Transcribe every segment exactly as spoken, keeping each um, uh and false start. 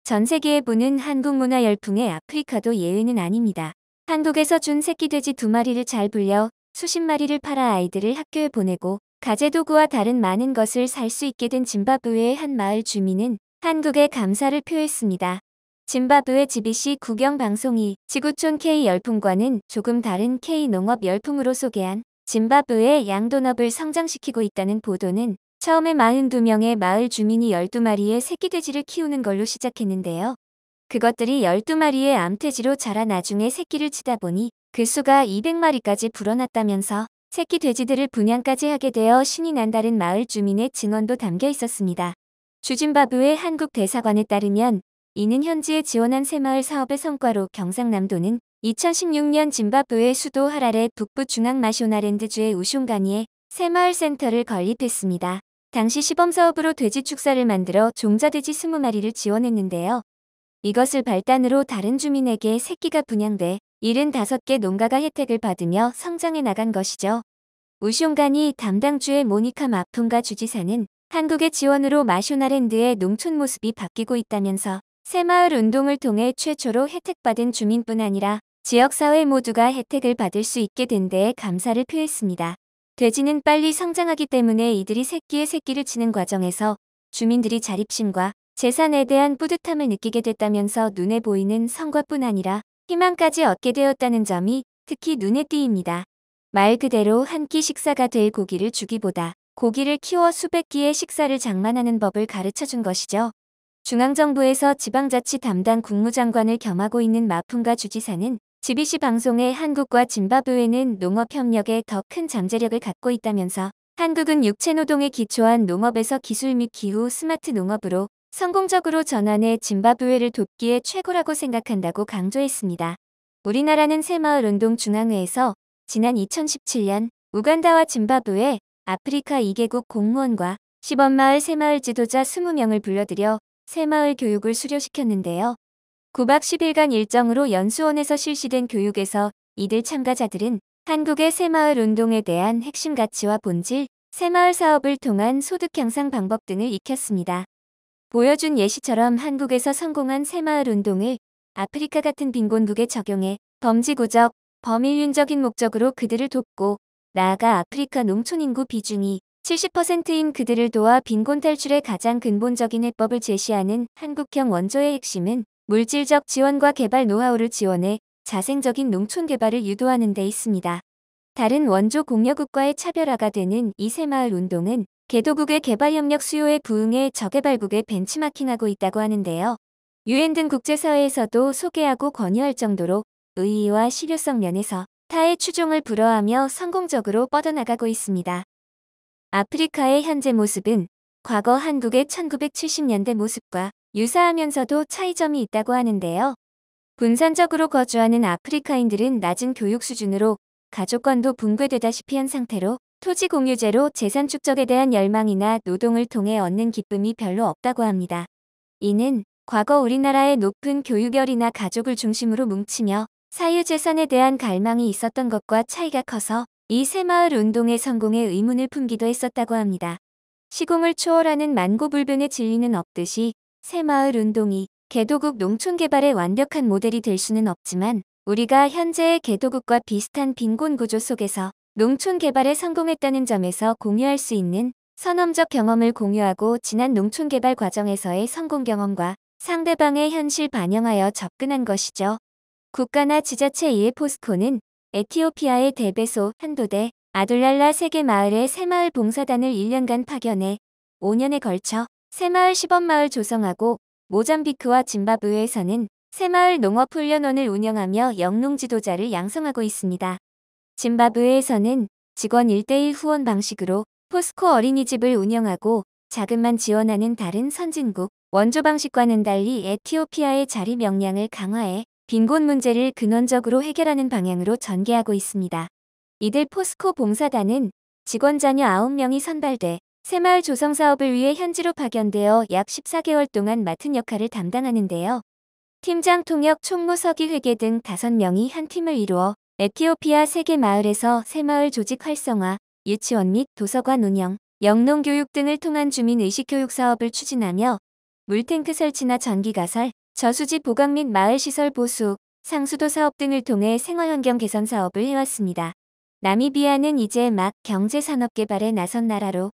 전 세계에 부는 한국 문화 열풍에 아프리카도 예외는 아닙니다. 한국에서 준 새끼 돼지 두 마리를 잘 불려 수십 마리를 팔아 아이들을 학교에 보내고 가재도구와 다른 많은 것을 살 수 있게 된 짐바브웨의 한 마을 주민은 한국에 감사를 표했습니다. 짐바브웨 지비씨 국영방송이 지구촌 K 열풍과는 조금 다른 K 농업 열풍으로 소개한 짐바브웨 양돈업을 성장시키고 있다는 보도는 처음에 사십이 명의 마을 주민이 열두 마리의 새끼 돼지를 키우는 걸로 시작했는데요. 그것들이 열두 마리의 암돼지로 자라 나중에 새끼를 치다 보니 그 수가 이백 마리까지 불어났다면서 새끼 돼지들을 분양까지 하게 되어 신이 난 다른 마을 주민의 증언도 담겨 있었습니다. 주짐바브웨 한국 대사관에 따르면 이는 현지에 지원한 새마을 사업의 성과로 경상남도는 이천십육 년 짐바브웨 수도 하라레 북부 중앙 마쇼나랜드주의 우숑가니에 새마을 센터를 건립했습니다. 당시 시범사업으로 돼지 축사를 만들어 종자돼지 이십 마리를 지원했는데요. 이것을 발단으로 다른 주민에게 새끼가 분양돼 칠십오 개 농가가 혜택을 받으며 성장해 나간 것이죠. 우숑가니 담당주의 모니카 마풍가 주지사는 한국의 지원으로 마쇼나랜드의 농촌 모습이 바뀌고 있다면서 새마을 운동을 통해 최초로 혜택받은 주민뿐 아니라 지역사회 모두가 혜택을 받을 수 있게 된 데에 감사를 표했습니다. 돼지는 빨리 성장하기 때문에 이들이 새끼에 새끼를 치는 과정에서 주민들이 자립심과 재산에 대한 뿌듯함을 느끼게 됐다면서 눈에 보이는 성과뿐 아니라 희망까지 얻게 되었다는 점이 특히 눈에 띄입니다. 말 그대로 한 끼 식사가 될 고기를 주기보다 고기를 키워 수백 끼의 식사를 장만하는 법을 가르쳐준 것이죠. 중앙정부에서 지방자치 담당 국무장관을 겸하고 있는 마풍가 주지사는 지비씨 방송에 한국과 짐바브웨는 농업협력에 더 큰 잠재력을 갖고 있다면서 한국은 육체노동에 기초한 농업에서 기술 및 기후 스마트 농업으로 성공적으로 전환해 짐바브웨를 돕기에 최고라고 생각한다고 강조했습니다. 우리나라는 새마을 운동 중앙회에서 지난 이천십칠 년 우간다와 짐바브웨, 아프리카 이 개국 공무원과 시범마을 새마을 지도자 이십 명을 불러들여 새마을 교육을 수료시켰는데요. 구 박 십 일간 일정으로 연수원에서 실시된 교육에서 이들 참가자들은 한국의 새마을 운동에 대한 핵심 가치와 본질, 새마을 사업을 통한 소득 향상 방법 등을 익혔습니다. 보여준 예시처럼 한국에서 성공한 새마을 운동을 아프리카 같은 빈곤국에 적용해 범지구적, 범인륜적인 목적으로 그들을 돕고 나아가 아프리카 농촌 인구 비중이 칠십 퍼센트인 그들을 도와 빈곤 탈출의 가장 근본적인 해법을 제시하는 한국형 원조의 핵심은 물질적 지원과 개발 노하우를 지원해 자생적인 농촌 개발을 유도하는 데 있습니다. 다른 원조 공여국과의 차별화가 되는 이 새마을 운동은 개도국의 개발협력 수요에 부응해 저개발국에 벤치마킹하고 있다고 하는데요. 유엔 등 국제사회에서도 소개하고 권유할 정도로 의의와 실효성 면에서 타의 추종을 불허하며 성공적으로 뻗어나가고 있습니다. 아프리카의 현재 모습은 과거 한국의 천구백칠십 년대 모습과 유사하면서도 차이점이 있다고 하는데요. 분산적으로 거주하는 아프리카인들은 낮은 교육 수준으로 가족관도 붕괴되다시피 한 상태로 토지 공유제로 재산 축적에 대한 열망이나 노동을 통해 얻는 기쁨이 별로 없다고 합니다. 이는 과거 우리나라의 높은 교육열이나 가족을 중심으로 뭉치며 사유재산에 대한 갈망이 있었던 것과 차이가 커서 이 새마을 운동의 성공에 의문을 품기도 했었다고 합니다. 시공을 초월하는 만고불변의 진리는 없듯이 새마을 운동이 개도국 농촌개발의 완벽한 모델이 될 수는 없지만 우리가 현재의 개도국과 비슷한 빈곤 구조 속에서 농촌 개발에 성공했다는 점에서 공유할 수 있는 선험적 경험을 공유하고 지난 농촌 개발 과정에서의 성공 경험과 상대방의 현실 반영하여 접근한 것이죠. 국가나 지자체 이해 포스코는 에티오피아의 데베소, 한도대, 아둘랄라 세 개 마을의 새마을 봉사단을 일 년간 파견해 오 년에 걸쳐 새마을 시범마을 조성하고 모잠비크와 짐바브웨에서는 새마을 농업훈련원을 운영하며 영농 지도자를 양성하고 있습니다. 짐바브웨에서는 직원 일 대일 후원 방식으로 포스코 어린이집을 운영하고 자금만 지원하는 다른 선진국 원조 방식과는 달리 에티오피아의 자립 역량을 강화해 빈곤 문제를 근원적으로 해결하는 방향으로 전개하고 있습니다. 이들 포스코 봉사단은 직원 자녀 아홉 명이 선발돼 새마을 조성 사업을 위해 현지로 파견되어 약 십사 개월 동안 맡은 역할을 담당하는데요. 팀장 통역 총무 서기 회계 등 다섯 명이 한 팀을 이루어 에티오피아 세 개 마을에서 새마을 조직 활성화, 유치원 및 도서관 운영, 영농교육 등을 통한 주민의식 교육 사업을 추진하며 물탱크 설치나 전기 가설, 저수지 보강 및 마을시설 보수, 상수도 사업 등을 통해 생활환경 개선 사업을 해왔습니다. 나미비아는 이제 막 경제산업 개발에 나선 나라로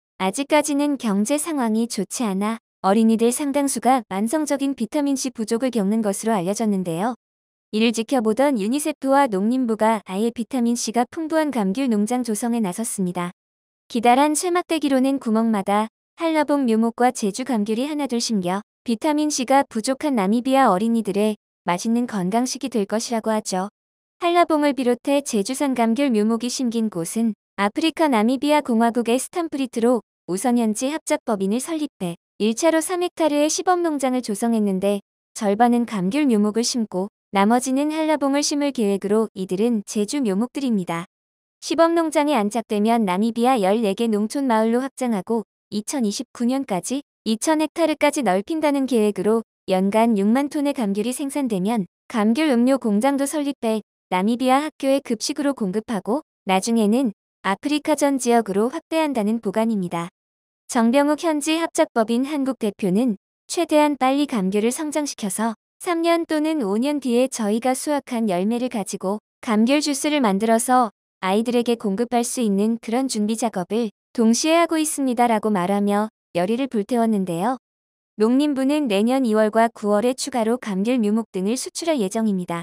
아직까지는 경제 상황이 좋지 않아 어린이들 상당수가 만성적인 비타민C 부족을 겪는 것으로 알려졌는데요. 이를 지켜보던 유니세프와 농림부가 아예 비타민C가 풍부한 감귤 농장 조성에 나섰습니다. 기다란 쇠막대기로는 구멍마다 한라봉 묘목과 제주 감귤이 하나둘 심겨 비타민C가 부족한 나미비아 어린이들의 맛있는 건강식이 될 것이라고 하죠. 한라봉을 비롯해 제주산 감귤 묘목이 심긴 곳은 아프리카 나미비아 공화국의 스탄프리트로 우선 현지 합작법인을 설립해 일 차로 삼 헥타르의 시범 농장을 조성했는데 절반은 감귤 묘목을 심고 나머지는 한라봉을 심을 계획으로 이들은 제주 묘목들입니다. 시범 농장이 안착되면 나미비아 열네 개 농촌 마을로 확장하고 이천이십구 년까지 이천 헥타르까지 넓힌다는 계획으로 연간 육만 톤의 감귤이 생산되면 감귤 음료 공장도 설립해 나미비아 학교에 급식으로 공급하고 나중에는 아프리카 전 지역으로 확대한다는 보관입니다. 정병욱 현지 합작법인 한국 대표는 최대한 빨리 감귤을 성장시켜서 삼 년 또는 오 년 뒤에 저희가 수확한 열매를 가지고 감귤 주스를 만들어서 아이들에게 공급할 수 있는 그런 준비 작업을 동시에 하고 있습니다라고 말하며 열의를 불태웠는데요. 농림부는 내년 이월과 구월에 추가로 감귤 묘목 등을 수출할 예정입니다.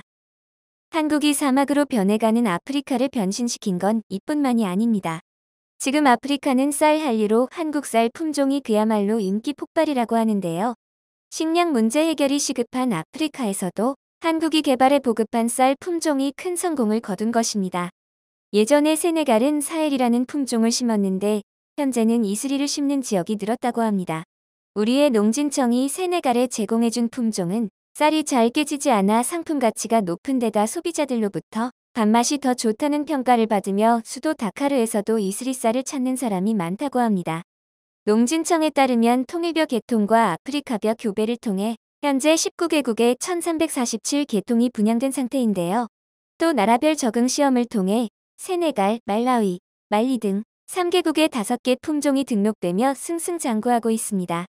한국이 사막으로 변해가는 아프리카를 변신시킨 건 이뿐만이 아닙니다. 지금 아프리카는 쌀 한리로 한국 쌀 품종이 그야말로 인기 폭발이라고 하는데요. 식량 문제 해결이 시급한 아프리카에서도 한국이 개발해 보급한 쌀 품종이 큰 성공을 거둔 것입니다. 예전에 세네갈은 사헬이라는 품종을 심었는데 현재는 이슬이를 심는 지역이 늘었다고 합니다. 우리의 농진청이 세네갈에 제공해준 품종은 쌀이 잘 깨지지 않아 상품 가치가 높은 데다 소비자들로부터 밥맛이 더 좋다는 평가를 받으며 수도 다카르에서도 이슬이 쌀을 찾는 사람이 많다고 합니다. 농진청에 따르면 통일벽 개통과 아프리카벽 교배를 통해 현재 십구 개국에 천삼백사십칠 개통이 분양된 상태인데요. 또 나라별 적응 시험을 통해 세네갈, 말라위, 말리 등 삼 개국에 다섯 개 품종이 등록되며 승승장구하고 있습니다.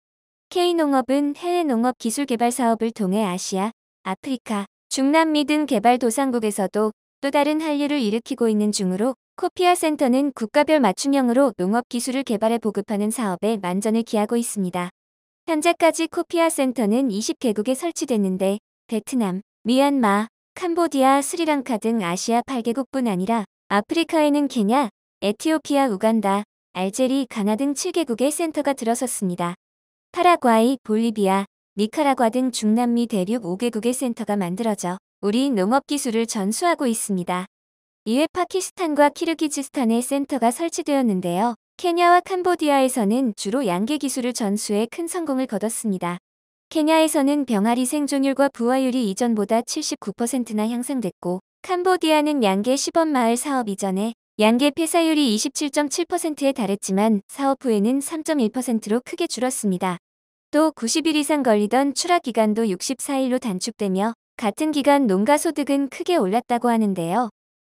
K농업은 해외 농업 기술 개발 사업을 통해 아시아, 아프리카, 중남미 등 개발도상국에서도 또 다른 한류를 일으키고 있는 중으로 코피아 센터는 국가별 맞춤형으로 농업 기술을 개발해 보급하는 사업에 만전을 기하고 있습니다. 현재까지 코피아 센터는 이십 개국에 설치됐는데 베트남, 미얀마, 캄보디아, 스리랑카 등 아시아 팔 개국뿐 아니라 아프리카에는 케냐, 에티오피아, 우간다, 알제리, 가나 등 칠 개국의 센터가 들어섰습니다. 파라과이, 볼리비아, 니카라과 등 중남미 대륙 오 개국의 센터가 만들어져 우리 농업 기술을 전수하고 있습니다. 이외 파키스탄과 키르기즈스탄의 센터가 설치되었는데요. 케냐와 캄보디아에서는 주로 양계 기술을 전수해 큰 성공을 거뒀습니다. 케냐에서는 병아리 생존율과 부화율이 이전보다 칠십구 퍼센트나 향상됐고 캄보디아는 양계 시범마을 사업 이전에 양계 폐사율이 이십칠 점 칠 퍼센트에 달했지만 사업 후에는 삼 점 일 퍼센트로 크게 줄었습니다. 또 구십 일 이상 걸리던 출하 기간도 육십사 일로 단축되며 같은 기간 농가 소득은 크게 올랐다고 하는데요.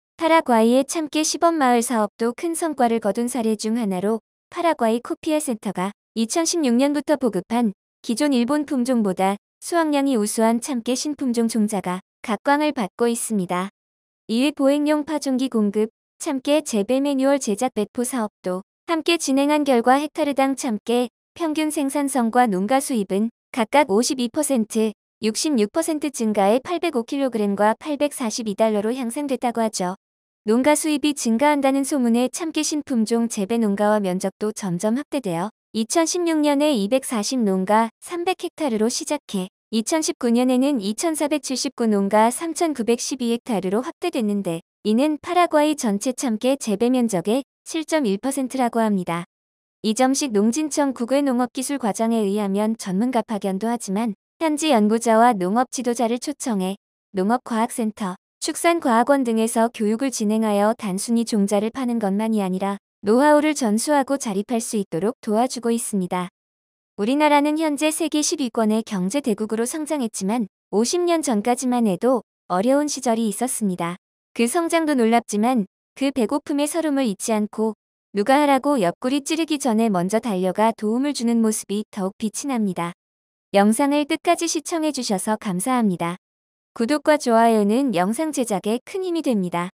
파라과이의 참깨 시범마을 사업도 큰 성과를 거둔 사례 중 하나로 파라과이 코피아 센터가 이천십육 년부터 보급한 기존 일본 품종보다 수확량이 우수한 참깨 신품종 종자가 각광을 받고 있습니다. 이외 보행용 파종기 공급, 참깨 재배 매뉴얼 제작 배포 사업도 함께 진행한 결과 헥타르당 참깨 평균 생산성과 농가 수입은 각각 오십이 퍼센트, 육십육 퍼센트 증가해 팔백오 킬로그램과 팔백사십이 달러로 향상됐다고 하죠. 농가 수입이 증가한다는 소문에 참깨 신품종 재배 농가와 면적도 점점 확대되어 이천십육 년에 이백사십 농가 삼백 헥타르로 시작해 이천십구 년에는 이천사백칠십구 농가 삼천구백십이 헥타르로 확대됐는데 이는 파라과이 전체 참깨 재배 면적의 칠 점 일 퍼센트라고 합니다. 이점식 농진청 국외농업기술과장에 의하면 전문가 파견도 하지만 현지 연구자와 농업 지도자를 초청해 농업과학센터, 축산과학원 등에서 교육을 진행하여 단순히 종자를 파는 것만이 아니라 노하우를 전수하고 자립할 수 있도록 도와주고 있습니다. 우리나라는 현재 세계 십 위권의 경제대국으로 성장했지만 오십 년 전까지만 해도 어려운 시절이 있었습니다. 그 성장도 놀랍지만 그 배고픔의 서름을 잊지 않고 누가 하라고 옆구리 찌르기 전에 먼저 달려가 도움을 주는 모습이 더욱 빛이 납니다. 영상을 끝까지 시청해주셔서 감사합니다. 구독과 좋아요는 영상 제작에 큰 힘이 됩니다.